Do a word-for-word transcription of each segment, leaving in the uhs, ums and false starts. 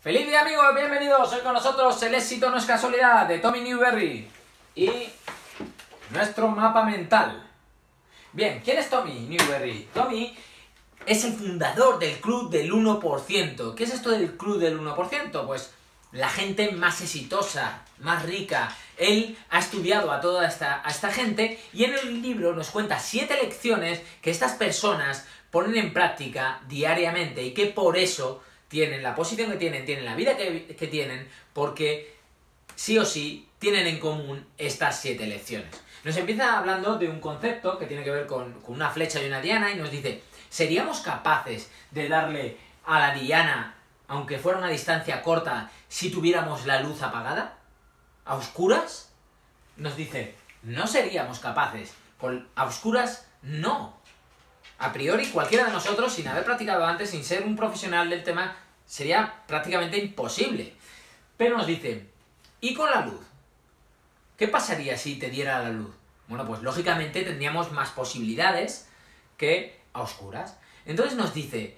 ¡Feliz día, amigos! Bienvenidos, hoy con nosotros el éxito no es casualidad de Tommy Newberry y nuestro mapa mental. Bien, ¿quién es Tommy Newberry? Tommy es el fundador del club del uno por ciento. ¿Qué es esto del club del uno por ciento? Pues la gente más exitosa, más rica. Él ha estudiado a toda esta, a esta gente y en el libro nos cuenta siete lecciones que estas personas ponen en práctica diariamente y que por eso tienen la posición que tienen, tienen la vida que, que tienen, porque sí o sí tienen en común estas siete lecciones. Nos empieza hablando de un concepto que tiene que ver con, con una flecha y una diana y nos dice, ¿seríamos capaces de darle a la diana, aunque fuera una distancia corta, si tuviéramos la luz apagada? ¿A oscuras? Nos dice, no seríamos capaces. Con, a oscuras, no. A priori, cualquiera de nosotros, sin haber practicado antes, sin ser un profesional del tema, sería prácticamente imposible. Pero nos dice, ¿y con la luz? ¿Qué pasaría si te diera la luz? Bueno, pues lógicamente tendríamos más posibilidades que a oscuras. Entonces nos dice,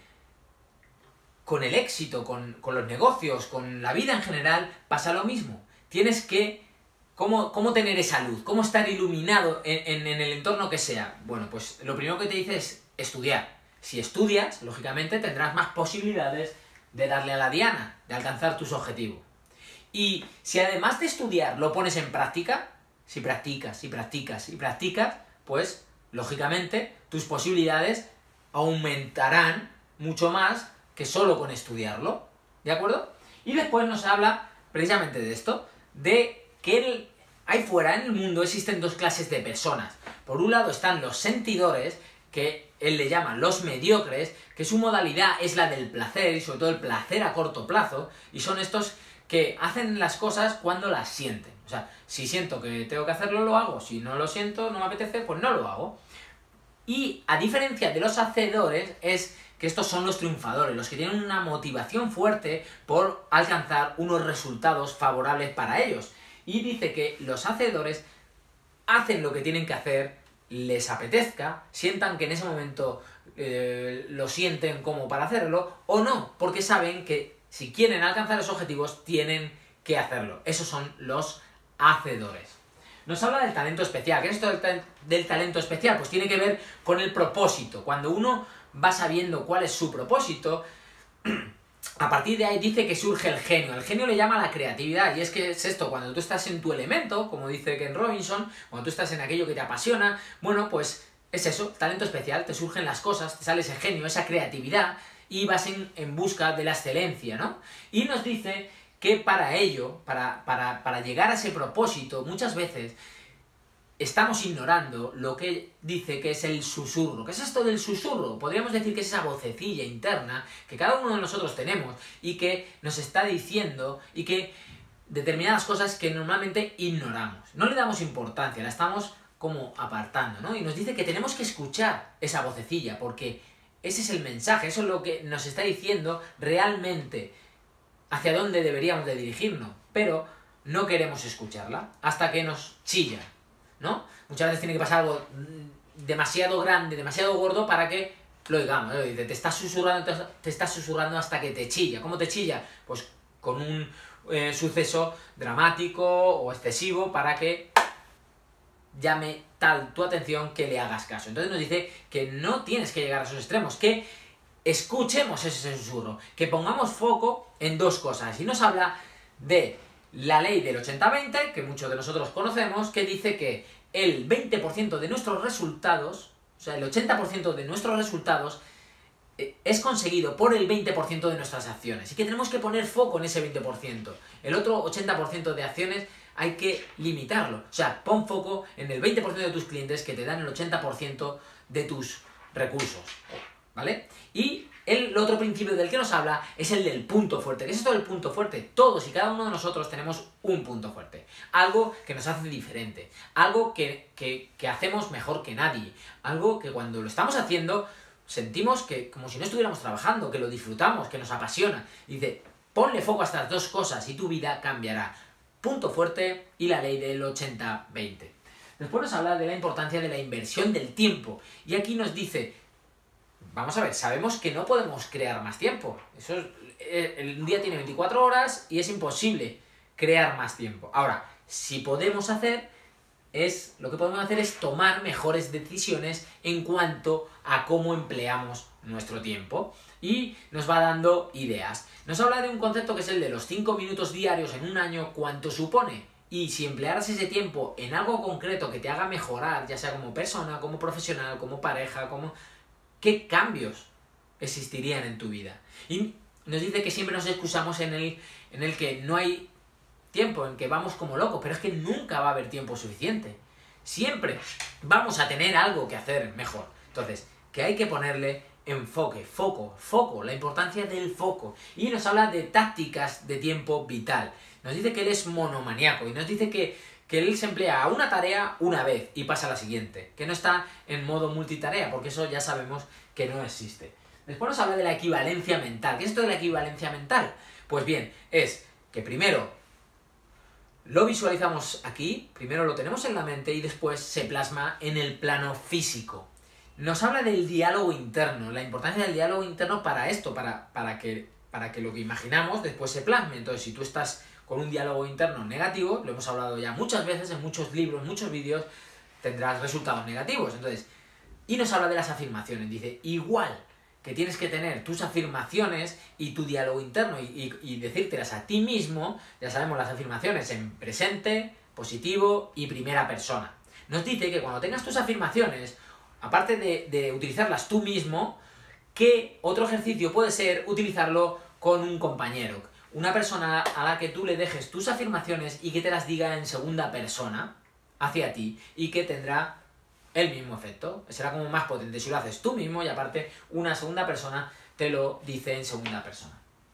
con el éxito, con, con los negocios, con la vida en general, pasa lo mismo. Tienes que, ¿cómo, cómo tener esa luz? ¿Cómo estar iluminado en, en, en el entorno que sea? Bueno, pues lo primero que te dice es estudiar. Si estudias, lógicamente tendrás más posibilidades de darle a la diana, de alcanzar tus objetivos. Y si además de estudiar lo pones en práctica, si practicas, si practicas, si practicas, pues lógicamente tus posibilidades aumentarán mucho más que solo con estudiarlo, ¿de acuerdo? Y después nos habla precisamente de esto, de que el, ahí fuera en el mundo existen dos clases de personas. Por un lado están los sentidores, que él le llama los mediocres, que su modalidad es la del placer, y sobre todo el placer a corto plazo, y son estos que hacen las cosas cuando las sienten. O sea, si siento que tengo que hacerlo, lo hago. Si no lo siento, no me apetece, pues no lo hago. Y a diferencia de los hacedores, es que estos son los triunfadores, los que tienen una motivación fuerte por alcanzar unos resultados favorables para ellos. Y dice que los hacedores hacen lo que tienen que hacer, les apetezca, sientan que en ese momento eh, lo sienten como para hacerlo, o no, porque saben que si quieren alcanzar los objetivos, tienen que hacerlo. Esos son los hacedores. Nos habla del talento especial. ¿Qué es esto del, ta del talento especial? Pues tiene que ver con el propósito. Cuando uno va sabiendo cuál es su propósito, a partir de ahí dice que surge el genio. El genio le llama la creatividad, y es que es esto, cuando tú estás en tu elemento, como dice Ken Robinson, cuando tú estás en aquello que te apasiona, bueno, pues es eso, talento especial, te surgen las cosas, te sale ese genio, esa creatividad, y vas en, en busca de la excelencia, ¿no? Y nos dice que para ello, para, para, para llegar a ese propósito, muchas veces estamos ignorando lo que dice que es el susurro. ¿Qué es esto del susurro? Podríamos decir que es esa vocecilla interna que cada uno de nosotros tenemos y que nos está diciendo y que determinadas cosas que normalmente ignoramos. No le damos importancia, la estamos como apartando, ¿no? Y nos dice que tenemos que escuchar esa vocecilla porque ese es el mensaje, eso es lo que nos está diciendo realmente hacia dónde deberíamos de dirigirnos. Pero no queremos escucharla hasta que nos chilla, ¿no? Muchas veces tiene que pasar algo demasiado grande, demasiado gordo para que lo oigamos, ¿no? Te estás susurrando, te estás susurrando hasta que te chilla. ¿Cómo te chilla? Pues con un eh, suceso dramático o excesivo para que llame tal tu atención que le hagas caso. Entonces nos dice que no tienes que llegar a esos extremos, que escuchemos ese susurro, que pongamos foco en dos cosas. Y nos habla de la ley del ochenta veinte, que muchos de nosotros conocemos, que dice que el veinte por ciento de nuestros resultados, o sea, el ochenta por ciento de nuestros resultados eh, es conseguido por el veinte por ciento de nuestras acciones. Y que tenemos que poner foco en ese veinte por ciento. El otro ochenta por ciento de acciones hay que limitarlo. O sea, pon foco en el veinte por ciento de tus clientes que te dan el ochenta por ciento de tus recursos, ¿vale? Y el otro principio del que nos habla es el del punto fuerte. ¿Qué es esto del punto fuerte? Todos y cada uno de nosotros tenemos un punto fuerte. Algo que nos hace diferente. Algo que, que, que hacemos mejor que nadie. Algo que cuando lo estamos haciendo sentimos que como si no estuviéramos trabajando, que lo disfrutamos, que nos apasiona. Dice, ponle foco a estas dos cosas y tu vida cambiará. Punto fuerte y la ley del ochenta veinte. Después nos habla de la importancia de la inversión del tiempo. Y aquí nos dice, vamos a ver, sabemos que no podemos crear más tiempo. Eso es, el día tiene veinticuatro horas y es imposible crear más tiempo. Ahora, si podemos hacer, es, lo que podemos hacer es tomar mejores decisiones en cuanto a cómo empleamos nuestro tiempo. Y nos va dando ideas. Nos habla de un concepto que es el de los cinco minutos diarios en un año, ¿cuánto supone? Y si emplearas ese tiempo en algo concreto que te haga mejorar, ya sea como persona, como profesional, como pareja, como... ¿qué cambios existirían en tu vida? Y nos dice que siempre nos excusamos en el, en el que no hay tiempo, en que vamos como locos, pero es que nunca va a haber tiempo suficiente. Siempre vamos a tener algo que hacer mejor. Entonces, que hay que ponerle enfoque, foco, foco, la importancia del foco. Y nos habla de tácticas de tiempo vital. Nos dice que él es monomaníaco y nos dice que, que él se emplea a una tarea una vez y pasa a la siguiente. Que no está en modo multitarea, porque eso ya sabemos que no existe. Después nos habla de la equivalencia mental. ¿Qué es esto de la equivalencia mental? Pues bien, es que primero lo visualizamos aquí, primero lo tenemos en la mente y después se plasma en el plano físico. Nos habla del diálogo interno, la importancia del diálogo interno para esto, para, para, que, para que lo que imaginamos después se plasme. Entonces, si tú estás con un diálogo interno negativo, lo hemos hablado ya muchas veces en muchos libros, muchos vídeos, tendrás resultados negativos. Entonces, y nos habla de las afirmaciones, dice, igual que tienes que tener tus afirmaciones y tu diálogo interno y, y, y decírtelas a ti mismo, ya sabemos las afirmaciones en presente, positivo y primera persona. Nos dice que cuando tengas tus afirmaciones, aparte de, de utilizarlas tú mismo, que otro ejercicio puede ser utilizarlo con un compañero. Una persona a la que tú le dejes tus afirmaciones y que te las diga en segunda persona hacia ti y que tendrá el mismo efecto. Será como más potente si lo haces tú mismo y aparte una segunda persona te lo dice en segunda persona.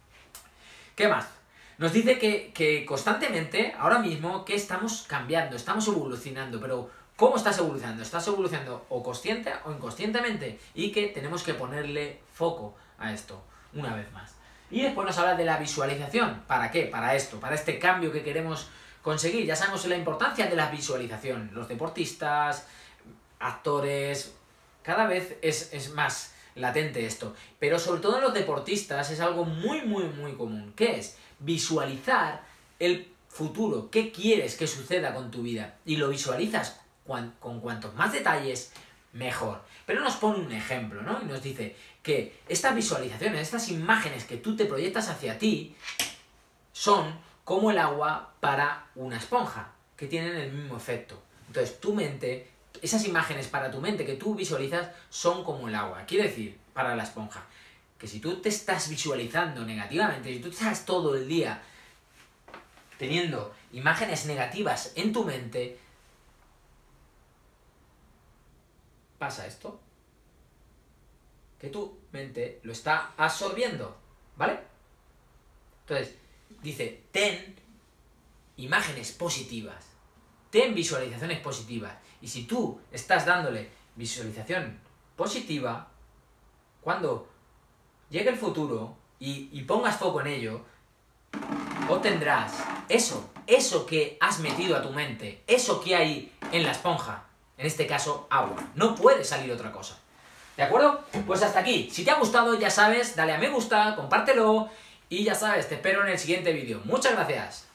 ¿Qué más? Nos dice que, que constantemente, ahora mismo, que estamos cambiando, estamos evolucionando, pero ¿cómo estás evolucionando? Estás evolucionando o consciente o inconscientemente y que tenemos que ponerle foco a esto, una vez más. Y después nos habla de la visualización. ¿Para qué? Para esto, para este cambio que queremos conseguir. Ya sabemos la importancia de la visualización. Los deportistas, actores, cada vez es, es más latente esto. Pero sobre todo en los deportistas es algo muy, muy, muy común. ¿Qué es? Visualizar el futuro. ¿Qué quieres que suceda con tu vida? Y lo visualizas con cuantos más detalles, mejor. Pero nos pone un ejemplo, ¿no? Y nos dice que estas visualizaciones, estas imágenes que tú te proyectas hacia ti, son como el agua para una esponja, que tienen el mismo efecto. Entonces, tu mente, esas imágenes para tu mente que tú visualizas, son como el agua. Quiere decir, para la esponja, que si tú te estás visualizando negativamente, si tú estás todo el día teniendo imágenes negativas en tu mente, pasa esto, que tu mente lo está absorbiendo, ¿vale? Entonces, dice, ten imágenes positivas, ten visualizaciones positivas, y si tú estás dándole visualización positiva, cuando llegue el futuro y, y pongas foco en ello, obtendrás eso, eso que has metido a tu mente, eso que hay en la esponja. En este caso, agua. No puede salir otra cosa. ¿De acuerdo? Pues hasta aquí. Si te ha gustado, ya sabes, dale a me gusta, compártelo y ya sabes, te espero en el siguiente vídeo. Muchas gracias.